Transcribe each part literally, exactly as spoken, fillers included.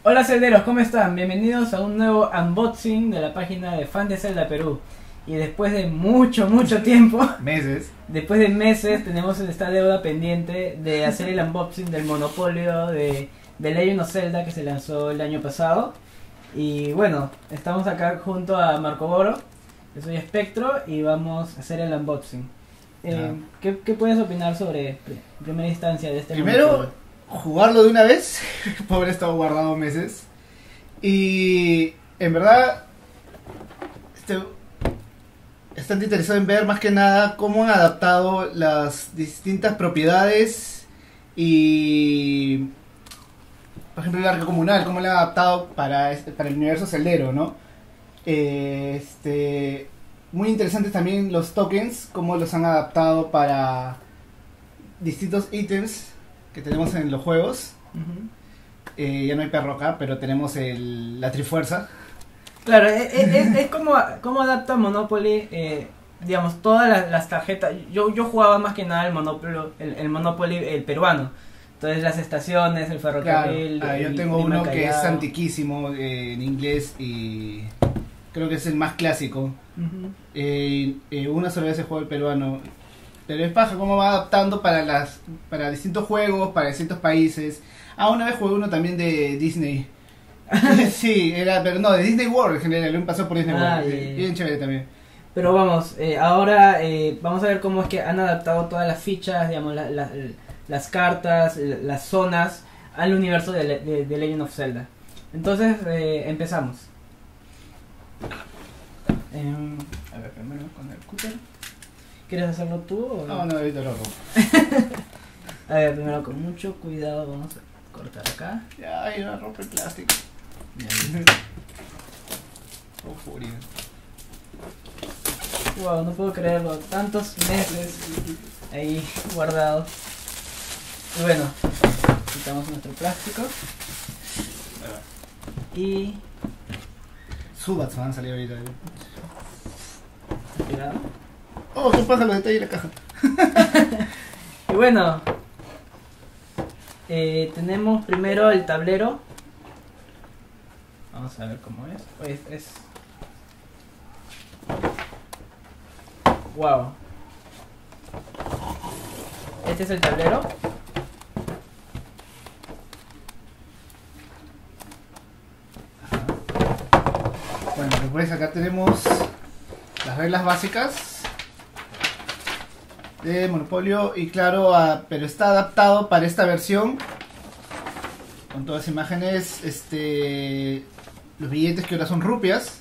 Hola celderos, ¿cómo están? Bienvenidos a un nuevo unboxing de la página de Fan de Zelda Perú. Y después de mucho, mucho tiempo, Meses. después de meses, tenemos esta deuda pendiente de hacer el unboxing del monopolio de, de Legend of Zelda que se lanzó el año pasado. Y bueno, estamos acá junto a Marco Boro, yo soy Espectro y vamos a hacer el unboxing. Eh, Ah. ¿qué, ¿Qué puedes opinar sobre, en primera instancia, de este Primero, monopolio? jugarlo de una vez. Pobre, estado guardado meses. Y en verdad, este, bastante interesado en ver más que nada cómo han adaptado las distintas propiedades y, por ejemplo, el arca comunal, cómo lo han adaptado para, este- para el universo celdero, ¿no? Eh, Este, muy interesantes también los tokens, cómo los han adaptado para distintos ítems que tenemos en los juegos. Ujú. Eh, ya no hay perro acá, pero tenemos el, la trifuerza. Claro, es, es, es como, como adapta Monopoly, eh, digamos, todas las, las tarjetas. Yo, yo jugaba más que nada el Monopoly, el, el Monopoly el peruano. Entonces las estaciones, el Claro, ferrocarril. ah, yo el tengo Lima uno que es Callao. antiquísimo eh, en inglés y creo que es el más clásico. Ujú. Eh, eh, una sola vez he jugado el peruano. Pero es paja cómo va adaptando para las para distintos juegos, para distintos países. Ah, una vez jugué uno también de Disney. Sí, era, pero no, de Disney World en general, lo pasó por Disney Ah, World. ya, eh, ya. Bien chévere también. Pero vamos, eh, ahora eh, vamos a ver cómo es que han adaptado todas las fichas, digamos, la- la- las cartas, la- las zonas al universo de, Le- de- de Legend of Zelda. Entonces, eh, empezamos. Em, a ver, primero con el cúter. ¿Quieres hacerlo tú o No, no, ahorita lo rompo. A ver, primero con mucho cuidado vamos a cortar acá. Ya, ahí va a romper el plástico. Oh, furia. Wow, no puedo creerlo, tantos meses ahí guardado. Y bueno, quitamos nuestro plástico y Subats van a salir ahorita. cuidado. Oh, qué pasa los detalles de la caja. Y bueno, eh, tenemos primero el tablero. Vamos a ver cómo es. Pues es. Wow. Este es el tablero. Bueno, después acá tenemos las reglas básicas de Monopolio y claro, ah, pero está adaptado para esta versión con todas las imágenes, este, los billetes que ahora son rupias.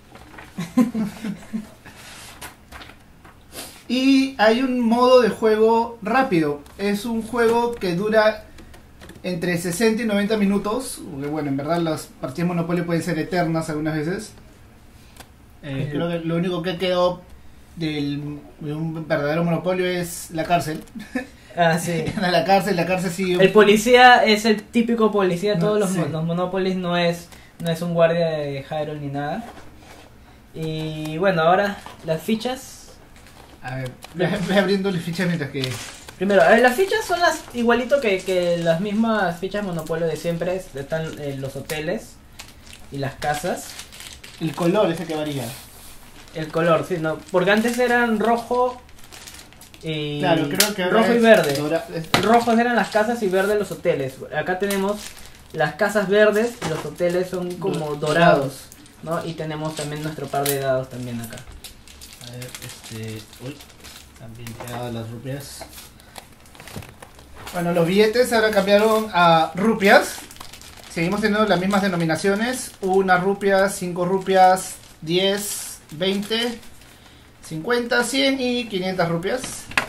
Y hay un modo de juego rápido. Es un juego que dura entre sesenta y noventa minutos. Porque, bueno, en verdad las partidas de Monopoly pueden ser eternas algunas veces. Eh, Eh. creo que lo único que quedó del, de un verdadero monopolio es la cárcel. Ah, sí. la cárcel, la cárcel sí. El policía es el típico policía de No, todos los, sí. mo- los Monopolies, no es, no es un guardia de Hyrule ni nada. Y bueno, ahora las fichas. A ver, ve, ve abriéndole fichas mientras que. Primero, a ver, las fichas son las igualito que, que las mismas fichas Monopolio de siempre. es- Están eh, los hoteles y las casas. El color ese que varía. El color, sí, no, porque antes eran rojo y Claro, creo que ahora rojo y es verde. dora- es- Rojos eran las casas y verdes los hoteles. Acá tenemos las casas verdes y los hoteles son como Do- dorados, ¿no? Y tenemos también nuestro par de dados también acá. A ver, este. Uy, también pegadas las rupias. Bueno, los billetes ahora cambiaron a rupias. Seguimos teniendo las mismas denominaciones: una rupia, cinco rupias, diez, veinte, cincuenta, cien y quinientas rupias.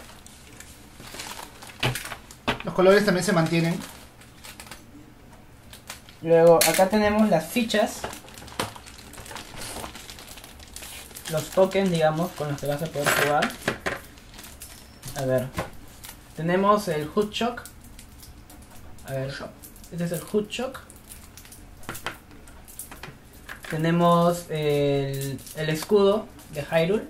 Los colores también se mantienen. Luego acá tenemos las fichas, los tokens, digamos, con los que vas a poder jugar. A ver, tenemos el Hood Shock. A ver, este es el Hood Shock. Tenemos el, el escudo de Hyrule.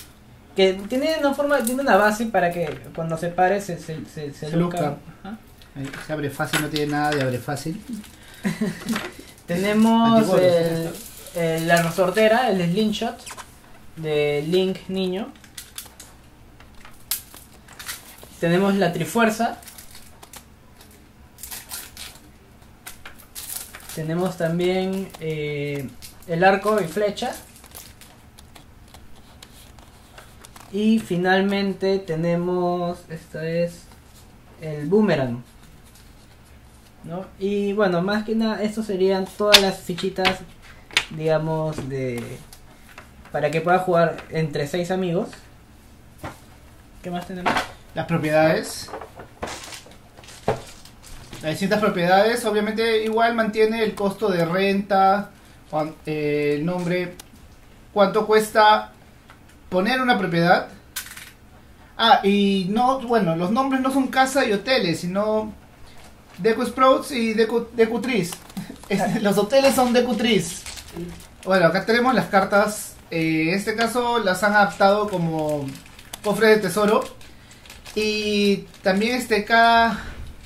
Que tiene una forma, tiene una base para que cuando se pare se, se, se, se Se luzca. luzca. Ajá. Ahí se abre fácil, no tiene nada de abre fácil. Tenemos Antiguos, el, el- la resortera, el slingshot de Link niño. Tenemos la trifuerza. Tenemos también eh, el arco y flecha. Y finalmente tenemos, esta es el boomerang, ¿no? Y bueno, más que nada, estos serían todas las fichitas, digamos, de para que pueda jugar entre seis amigos. ¿Qué más tenemos? Las propiedades. Las distintas propiedades, obviamente igual mantiene el costo de renta, cuan- eh, el nombre, cuánto cuesta poner una propiedad. Ah, y no, bueno, los nombres no son casa y hoteles, sino Deku Sprouts y Deku, Deku Trees. Es- Los hoteles son Deku Trees. Bueno, acá tenemos las cartas. eh, en este caso las han adaptado como cofre de tesoro. Y también este cada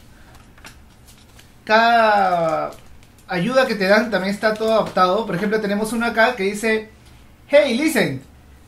cada ayuda que te dan también está todo adaptado. Por ejemplo, tenemos uno acá que dice: hey, listen.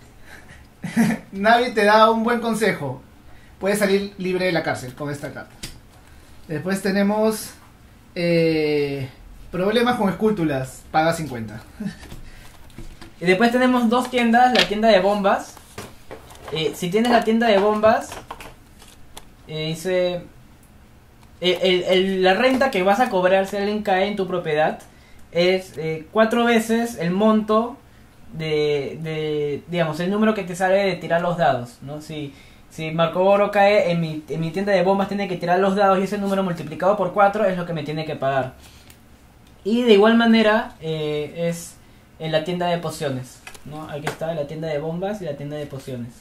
Navi te da un buen consejo. Puedes salir libre de la cárcel con esta carta. Después tenemos eh, problemas con esculturas. Paga cincuenta. Y después tenemos dos tiendas, la tienda de bombas. Eh, si tienes la tienda de bombas, eh, dice eh, el- el- la renta que vas a cobrar si alguien cae en tu propiedad es eh, cuatro veces el monto de, de, digamos, el número que te sale de tirar los dados, ¿no? Si, si Marco Oro cae en mi, en mi tienda de bombas, tiene que tirar los dados y ese número multiplicado por cuatro es lo que me tiene que pagar. Y de igual manera eh, es en la tienda de pociones, ¿no? Aquí está la tienda de bombas y la tienda de pociones.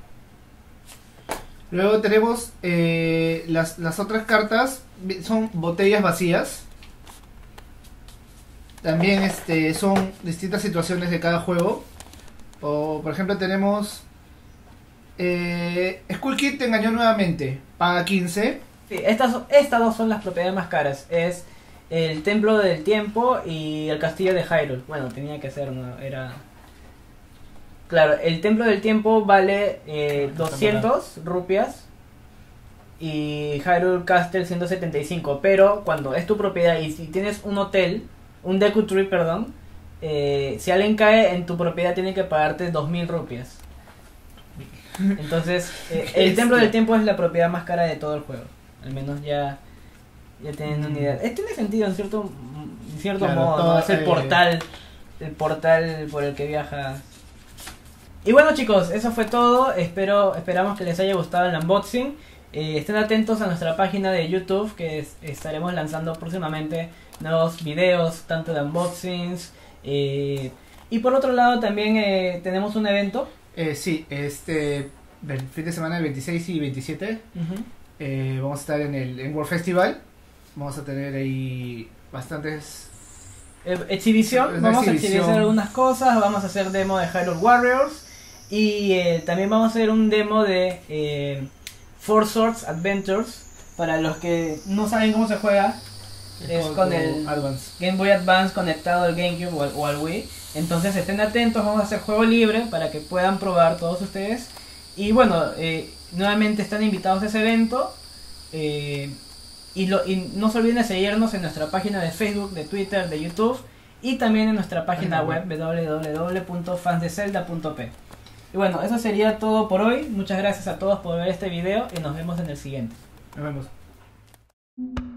Luego tenemos eh, las, las otras cartas. Son botellas vacías. También este, son distintas situaciones de cada juego. O, por ejemplo, tenemos eh, Skull Kid te engañó nuevamente. Paga quince. Sí, estas, estas dos son las propiedades más caras. Es el Templo del Tiempo y el Castillo de Hyrule. Bueno, tenía que ser, ¿no? Era... Claro, el Templo del Tiempo vale eh, doscientos rupias y Hyrule Castle ciento setenta y cinco. Pero cuando es tu propiedad y si tienes un hotel, un Deku Tree, perdón, eh, si alguien cae en tu propiedad tiene que pagarte dos mil rupias. Entonces, eh, el Templo del Tiempo es la propiedad más cara de todo el juego. Al menos ya, ya tienen una idea. Eh, tiene sentido en cierto, en cierto Claro, modo, ¿no? todo, Es el eh, portal, el portal por el que viajas. Y bueno, chicos, eso fue todo. Espero, esperamos que les haya gustado el unboxing. Eh, estén atentos a nuestra página de YouTube, que es- estaremos lanzando próximamente nuevos videos, tanto de unboxings. eh, y por otro lado también eh, tenemos un evento. Eh, sí, este el fin de semana del veintiséis y veintisiete eh, vamos a estar en el en World Festival. Vamos a tener ahí bastantes. Eh, exhibición, Una vamos a exhibición. exhibir algunas cosas, vamos a hacer demo de Hyrule Warriors y eh, también vamos a hacer un demo de eh, Four Swords Adventures. Para los que no saben cómo se juega, es juego con el Advance. Game Boy Advance conectado al GameCube o al, o al Wii. Entonces estén atentos, vamos a hacer juego libre para que puedan probar todos ustedes. Y bueno, eh, nuevamente están invitados a ese evento. eh, y, lo, y no se olviden de seguirnos en nuestra página de Facebook, de Twitter, de YouTube. Y también en nuestra página web w w w punto fans de zelda punto p. Y bueno, eso sería todo por hoy. Muchas gracias a todos por ver este video y nos vemos en el siguiente. Nos vemos.